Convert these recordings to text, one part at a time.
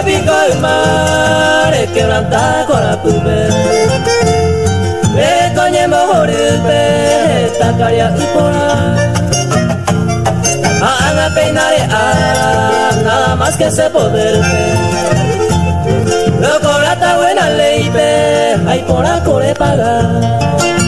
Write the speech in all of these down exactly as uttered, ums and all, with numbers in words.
pico el mar e quebranta con la pupe le coñe mejor el pe esta caria y pora a peinar a nada más que ese poder lo cobra ta buena ley pe hay por aco le pagar.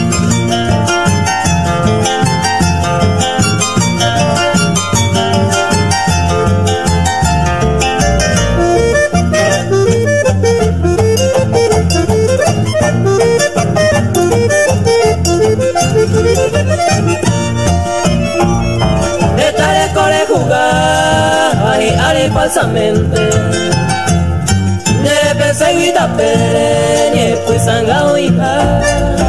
Falsamente ne pensé guita pere ni pues sangao hija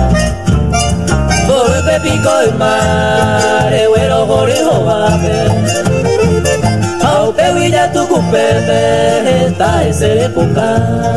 por pepico el mar e güero gorijo vape au pewilla tu cupete esta es el época.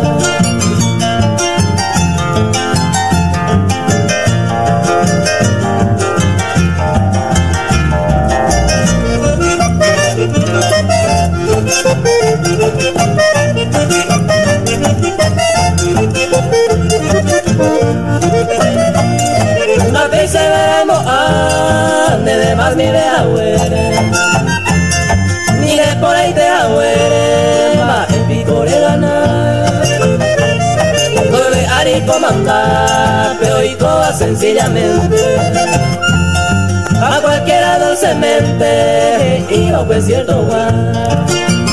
Una vez se veremos a ni de más ni de agüere ni de por ahí de agüere va en pico de ganar todo de ari comandar pero y coba sencillamente a cualquiera dulcemente y no pues cierto guay.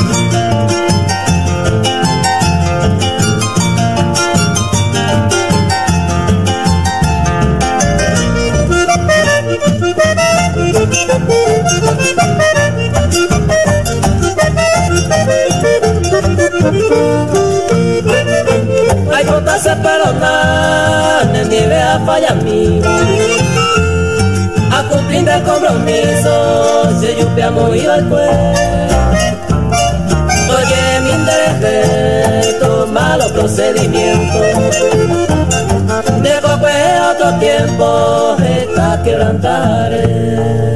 Hay contas a perdonar, no nieve a falla amigo a cumplir el compromiso, si yo amo iba al pueblo oye mi interés, tu malo procedimiento de coque otro tiempo está quebrantaré.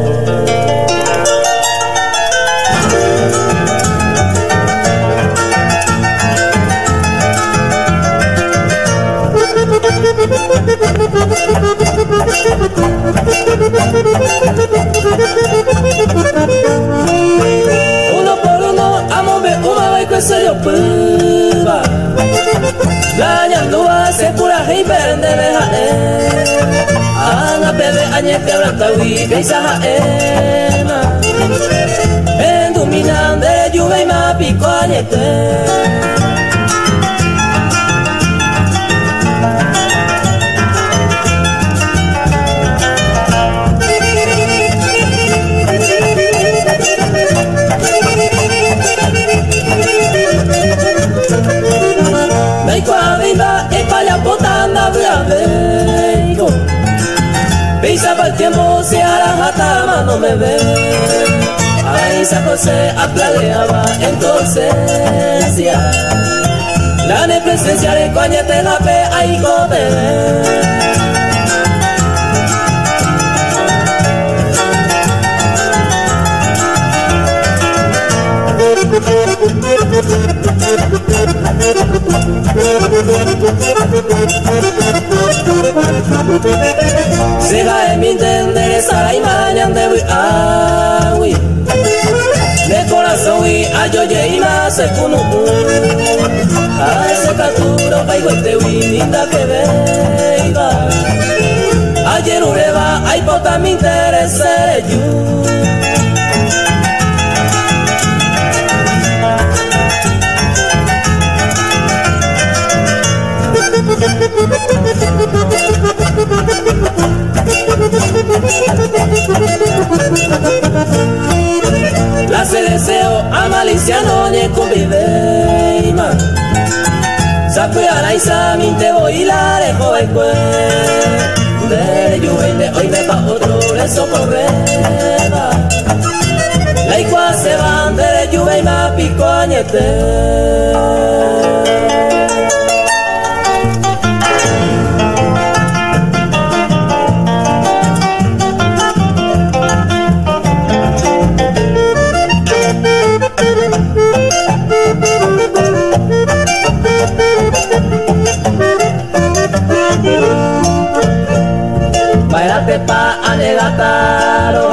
Uno por uno, amo me uma vai que se yo puba dañando a se pura y vende deja eh ana bebe añe quebranta wi que isa ema en dominando de lluvia y ma pico añete. Pisa para el tiempo si a la jatama no me ve ahí se José aplagueaba entonces la ne presencia de coñete la pe ahí cote Seja de mi entender esa y mañana de wi awi de corazón y ayoye y más se kunu a ese caturo caigo este wi linda que venga ayer ureba ay pota mi interés yo. La se deseo a malicia no ne convive ma sabe a la isa mi te voy la dejo el cue de lluvia hoy me pa otro le socorreba la igual se van de lluvia y ma pico añete.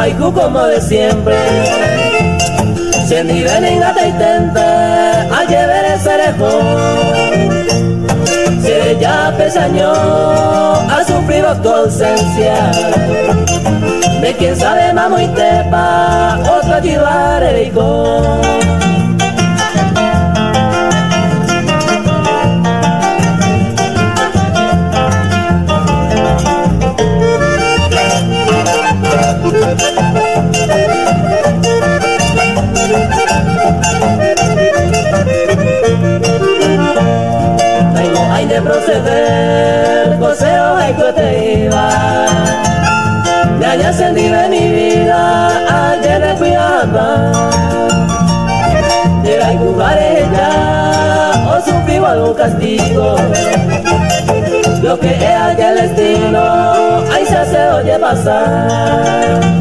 haiku como de siempre. Se ni ven gata intente a llevar ese lejos. Si ya pesañó ha sufrido tu ausencia. De quién sabe mamo y tepa otro ayudar el hijo. Hay de proceder, coseo hay que te iba. Ya ya sentí de mi vida, ayer le cuidaba. Llega y jugar ella, o sufrió algún castigo. Lo que es allá el destino, ahí se hace oye pasar.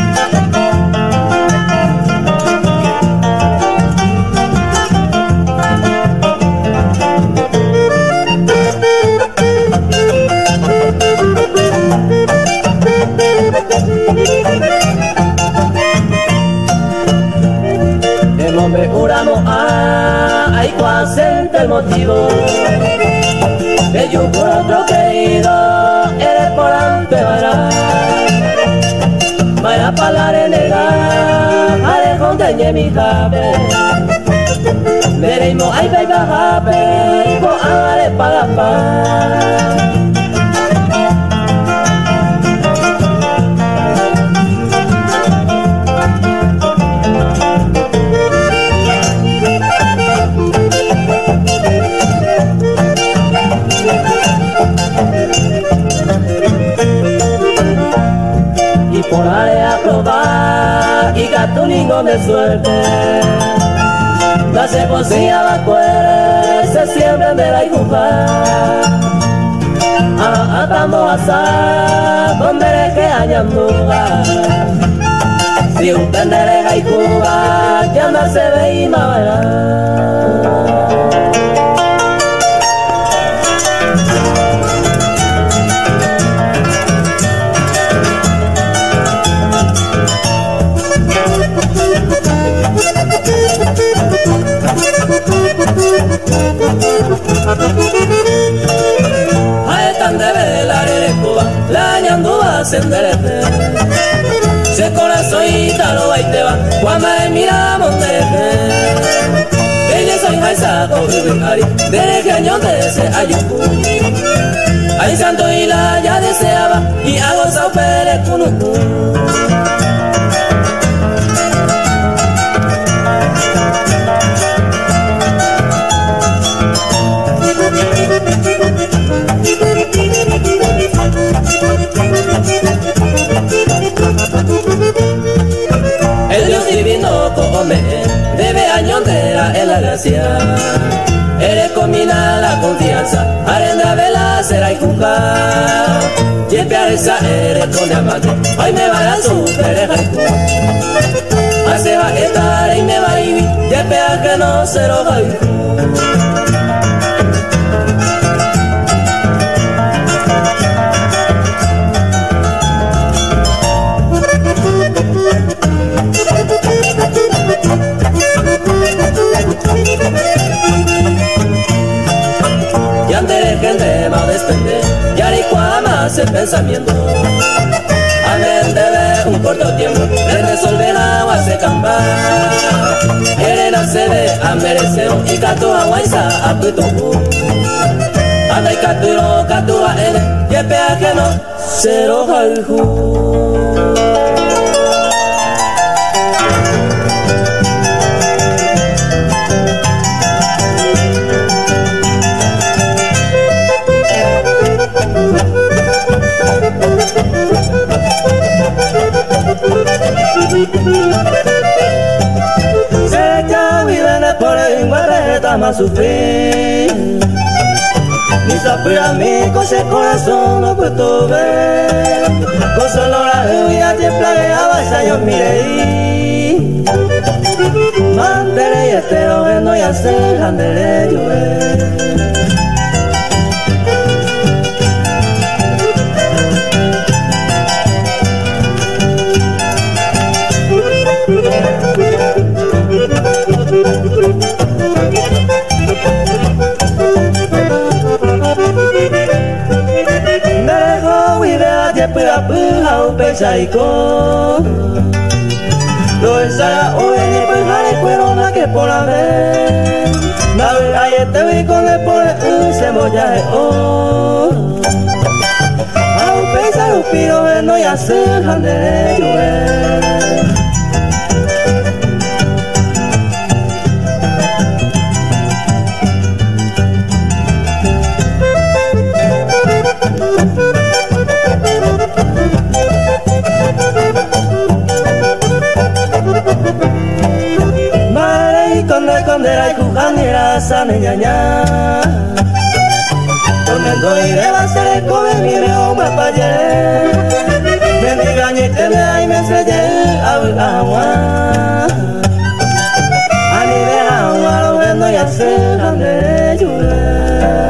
El hombre uramo a hay cuasente el motivo que yo por otro querido eres por ampeorar. Vaya palare negar haré con teñe mi jabe veremos ay beba jabe po haré para pa. Por ahí a probar y gato ningún de suerte. La cebosilla va cuere, se siembran de la igufa. Ah, atamos a sa, donde le que haya lugar. Si un pendereja y cuba, ya no se ve y más. Ay, tan debe de la de Cuba, la ñandúa se enderece. Se corazón y talo va y te va, cuando me mira monteje. Ella soy jaisa, cogido ari, desde que año de ese ayuku. Ay, santo y la ya deseaba, y hago sao pere kunuku. El Dios divino come, debe añondera en la gracia. Eres comina la confianza, arenda vela será y jugar. Yepear esa eres con diamante, hoy me va a super haiku. Hace va a estar y me va a ir, yepear que no se lo haiku. El pensamiento amén debe un corto tiempo de resolver agua se campa Erena se ve a mereceo y catu aguaisa a putuku anda y caturo catua ene y pea que no se lo jalju. Se ya viene por el guarreta más sufrir ni sapira mi coche corazón no puedo ver con solo la lluvia te plagueaba esa yo miré mandaré y estero vendo y hacer anderé llover. Saiko Lo esa oye pues jare cuero na que por la vez Na vera y este vi con el por el se mollaje oh A un pesa un piro no ya se jande llueve Condera y cujanera sana ñaña Tornando y deba ser el cobe mi reo me apayé Mendiga ni teme y me estrellé a agua Ani de agua lo vendo y hace grande lluvia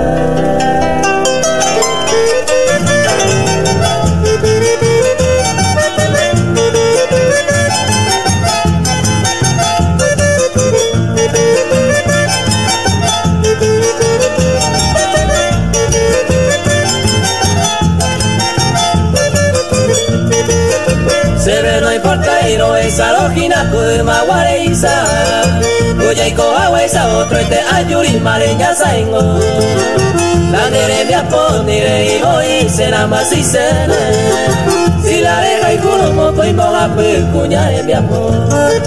No importa y no es alojina kuma wareisa Oya y kohawaisa otro este ayuri mareña saingo La nere me aponire y hoy se la más y se Si la deja y culo moco y moja pues cuña en mi amor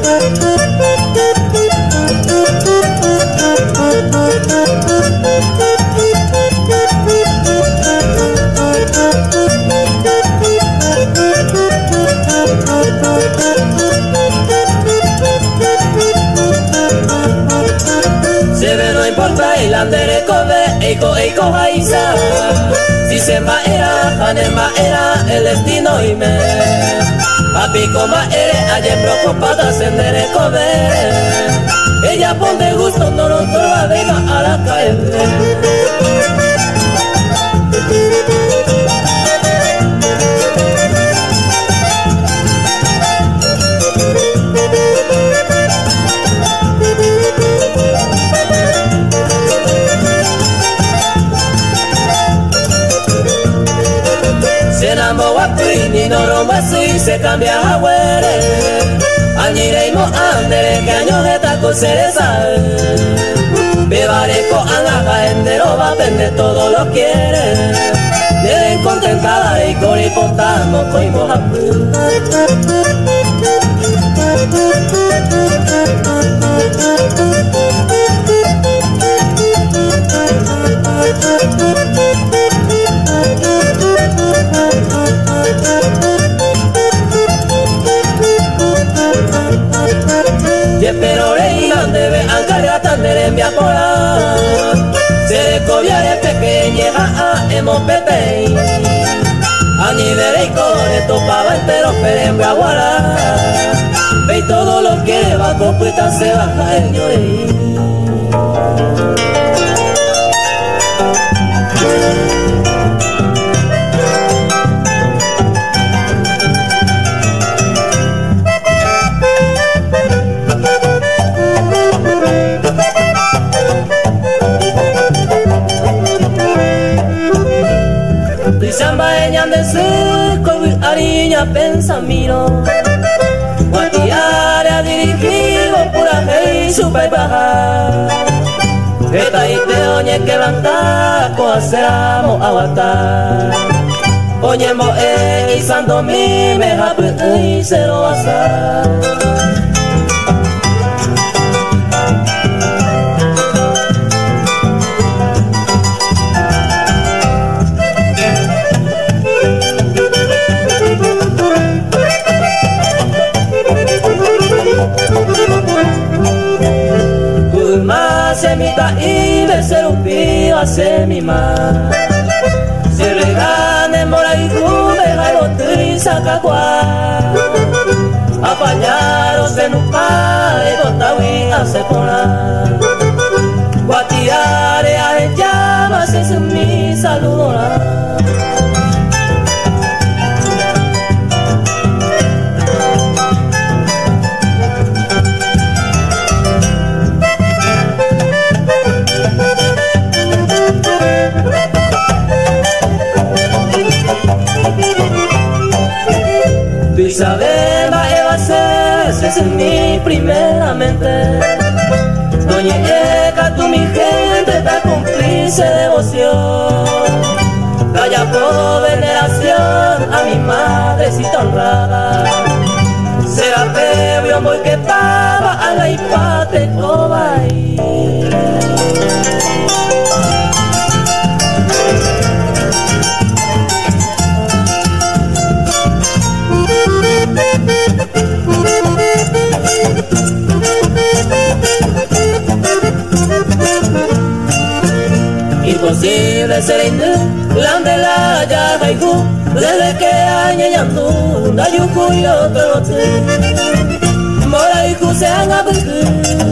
No importa el andere kobe eiko eiko haisa Si se maera jane maera el destino y me Papi coma ere ayer preocupada sendere kobe Ella pone gusto no lo torba venga a la calle Ni no romba si se cambia a huere Añire y mo andere que año de taco cereza Bebaré con anaja entero va a vender todo lo quiere Deben contentada y con y pontamos con y mojapu Pero reina debe ancarga tandere en mi apola Se le cobiare pequeña a emo pepe Ani de con esto pava entero pero en mi abuela Ve y todo lo que va con puesta se baja el llore Samba eñan de seco ariña pensamino Guatiare a dirigido pura hey super baja Eta y te oñe que lanta coaceramo aguatar Oñe mo e isando mi me hapu y se lo asa Semita y de ser un pío hace mi mar Se regane mora y juve jaibote y sacacua Apañaros en un par y botawi hace ponar Guatiare a llamas es mi saludora es mi primeramente. Doña Yeca, tú mi gente, te cumplice devoción. Calla por veneración a mi madrecita honrada. Será previo muy que estaba a la hipate obai. Imposible ser indu, lande la ya haiku, desde que añe yandu, da yuku y otro te. Mora y se haga beku,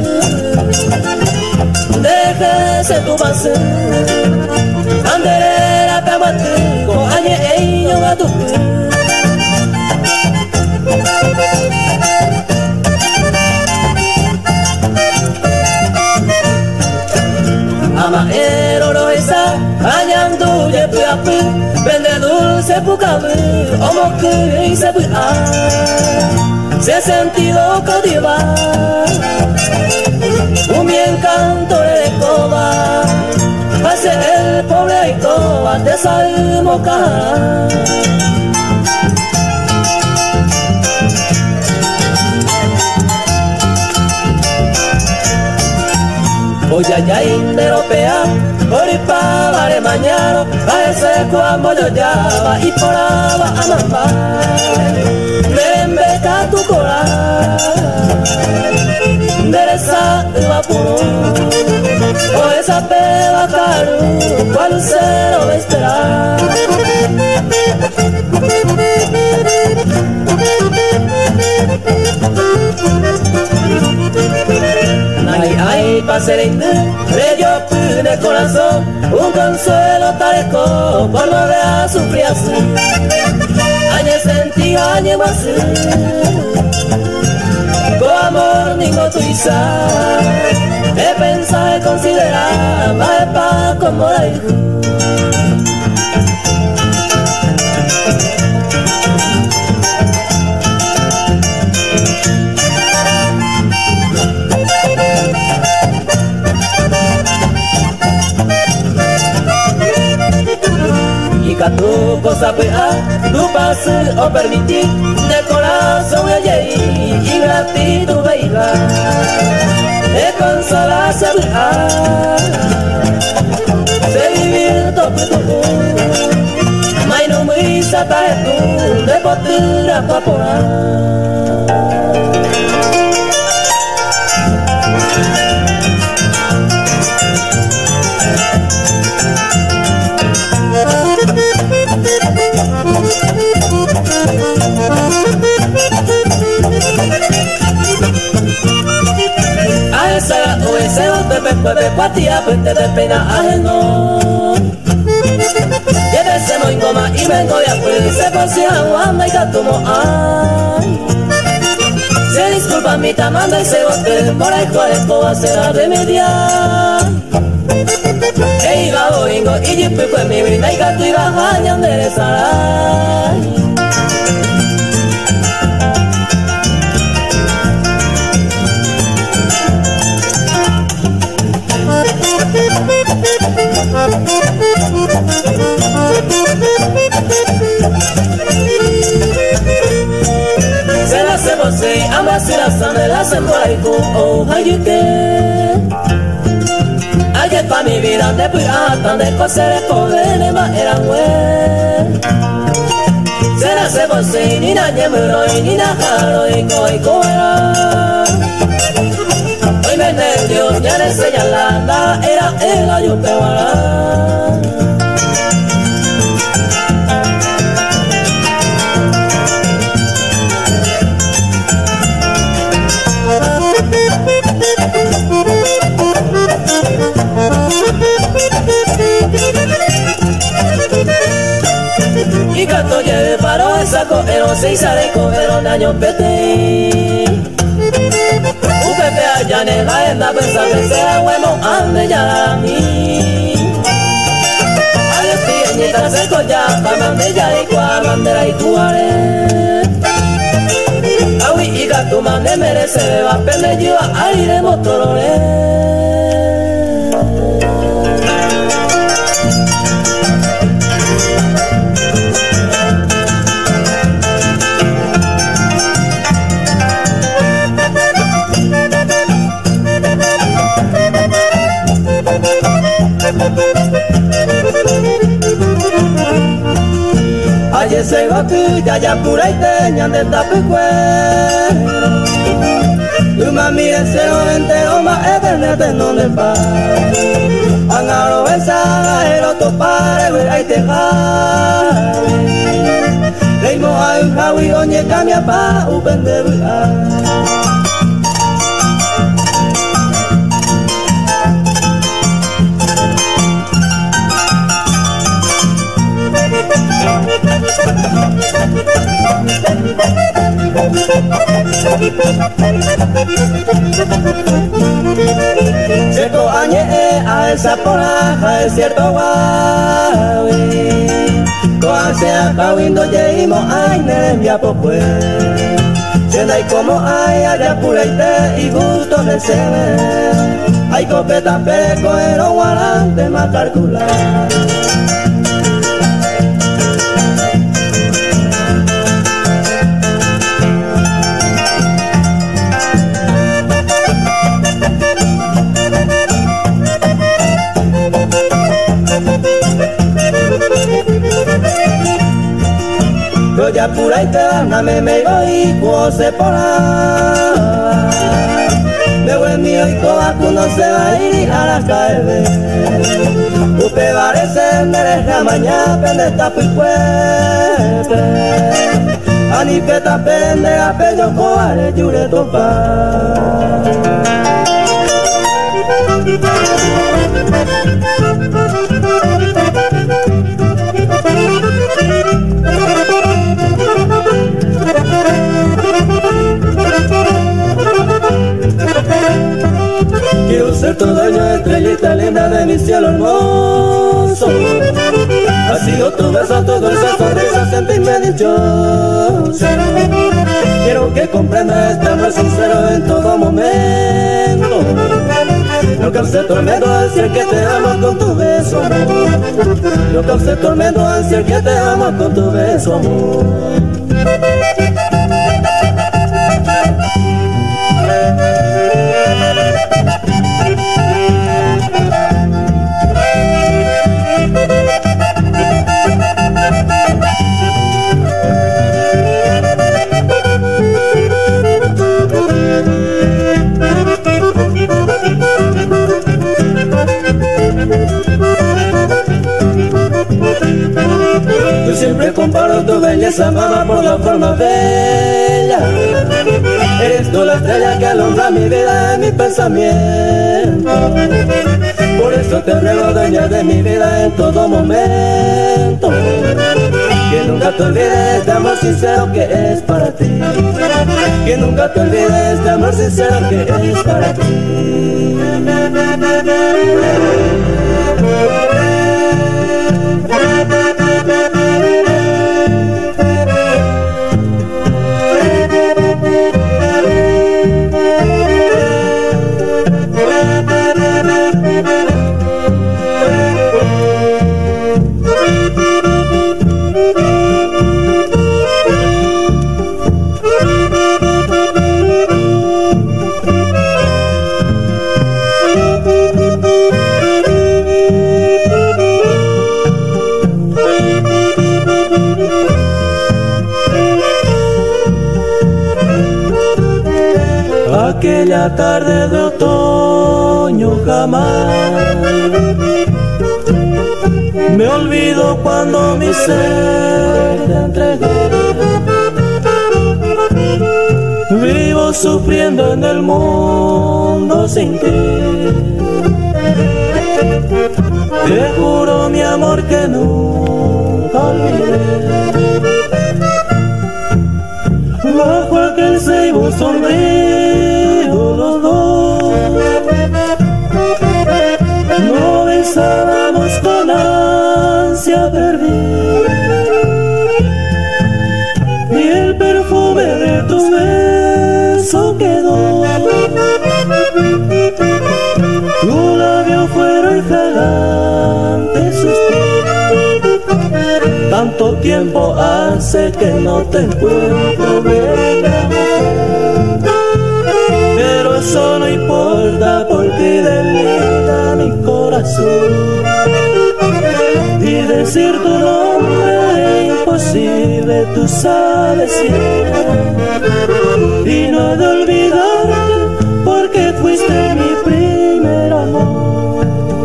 déjese tu base, anderera pamatu, ko añe eño gatuku. Amaero no está, añando ye puyapu, vende dulce pucabu, omoku y se puya. Se ha sentido cautivar, un bien canto de coba, hace el pobre y coba te salmocar. Hoy ya europea, oripa vale mañana, a ese cuando yo llama y por aba a mamá. Merembeca tu coral, dereza va puro, o esa peba caro, cual lucero va a esperar. Ay, ay, paserinde, le dio en el corazón un consuelo tareco por no ver sufrir así. Añe sentí, añe más, con amor ningo tu isa, he pensado y considerado, más pa' como la hijo. Tu cosa pea, tu pase o permitir, de corazón ella y gratitud veila, de consola se vea, se vivir tope tu, mai no me satae tu, de potura papora. A esa o ese o te pe pe pe patia pues te pena ajeno. Llévese muy goma y vengo de afuera se pasea guamba y catumo ay. Se disculpa mi tamanda y se bote por el cual esto va a ser a remediar. E iba boingo y jipu pues mi vida y gato iba a enderezar. Se la se vose, ama si la same la se muaiku, oh hayuke. Ayer pa mi vida de pirata, de coser poder ma era we. Se la se vose, ni na ñemuro, ni na jaro, y coi coera. Hoy me nervio, ya le señalada, era el ayupe guará. Y gato lleve paro el saco, pero se sale pero daño pete. Un pepe allá en la enda pensar que sea bueno, ande ya a mí. Ay, estoy ñita se colla, pa' mande ya y cua, bandera y cuare. Aui y Ira tu mane merece va pene jiwa aire motorore. Aye se va tu ya ya pura y teña de tapecuero. Tu mami deseo entero más eternete no le pa. Angaro esa el otro pare ve ahí te jale. Leimo a un jawi oñe cambia pa upende bua. Cierto añe a esa poraja es cierto guawi. Coa sea cawindo yeimo ay nerembia popue. Sienda y como hay allá pureite y gusto de ser. Hay copeta peco ero guarante más calcular. Ya pura y te gana me me voy y se pora. Me voy mío y coa no se va a ir a la calle. Usted va a ser mereja mañana pende esta picuete. Ani peta pende a pello coa le jure topa. Quiero ser tu dueño, estrellita linda de mi cielo hermoso. Ha sido tu beso, tu dulce sonrisa, sentirme dichoso. Quiero que comprendas este amor sincero en todo momento. No cause tormento al ser que te amo con tu beso, amor. No cause tormento al ser que te amo con tu beso, amor. Yo siempre comparo tu belleza, mamá, por la forma bella. Eres tú la estrella que alumbra mi vida y mi pensamiento. Por eso te ruego, dueña de mi vida en todo momento. Que nunca te olvides de amor sincero que es para ti. Que nunca te olvides de amor sincero que es para ti. Aquella tarde de otoño jamás me olvido cuando mi ser te entregué. Vivo sufriendo en el mundo sin ti. Te juro mi amor que nunca olvidaré. Bajo aquel ceibo sombrío los dos no besábamos con ansia perdida, y el perfume de tus besos quedó. Tu labio fuera y fragante suspiro. Tanto tiempo hace que no te encuentro, bella mujer. Pero eso no importa, por ti delira mi corazón. Y decir tu nombre es imposible, tú sabes bien. Y no he de olvidarte, porque fuiste mi primer amor.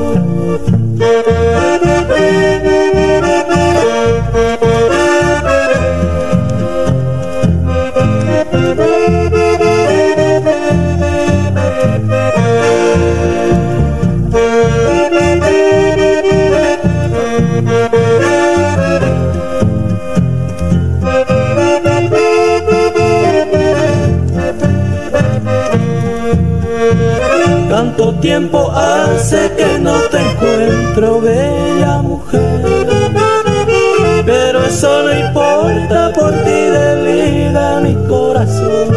Tanto tiempo hace que no te encuentro, bella mujer. Pero eso no importa, por ti delira mi corazón.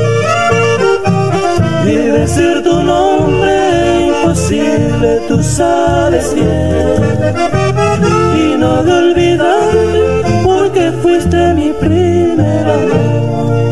Y decir tu nombre es imposible, tú sabes bien. Y no de olvidarte, porque fuiste mi primer amor.